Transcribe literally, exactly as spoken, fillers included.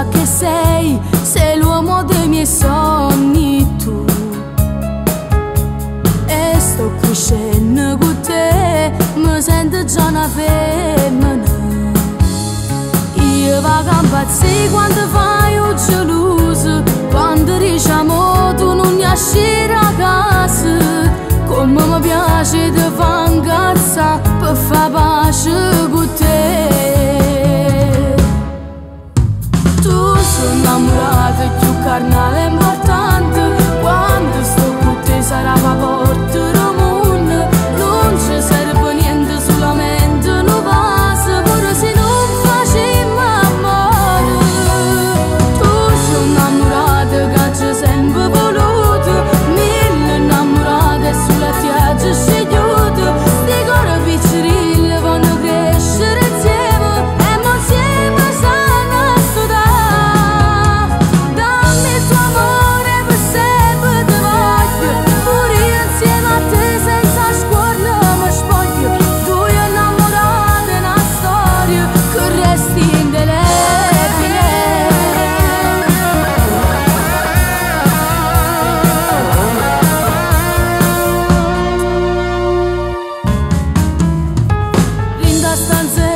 sa che sei, sei l'uomo dei miei sogni tu. E sto crescendo con te, mi sento già una femmina. Io vado a impazzire quando fai un geloso, quando diciamo tu non esci da casa. Come mi piace ti fa incazzare per fare pace con te. Tu sei innamorata più carnale e importante, quando sto con te sarà la porta del mondo. Non ci serve niente, solamente un vaso, pure se non facciamo amore. Tu sei innamorata che ci sempre voluto, mille innamorate sulla spiaggia scegliute. Sti cuori piccirille vanno crescere insieme e mo insieme stanno a sudare. Dammi il tuo amore per sempre ti voglio, pure io insieme a te senza scuola mi spoglio. Due innamorate, una storia che resti indelebile. In da stanza